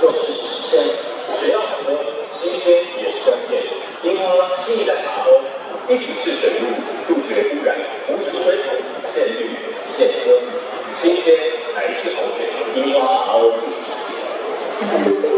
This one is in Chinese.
又是新鲜，只要喝，新鲜也是关键。樱花新一代 RO， 一体式水路，杜绝污染，无毒水土，现绿现喝，新鲜才是好水。樱花 RO。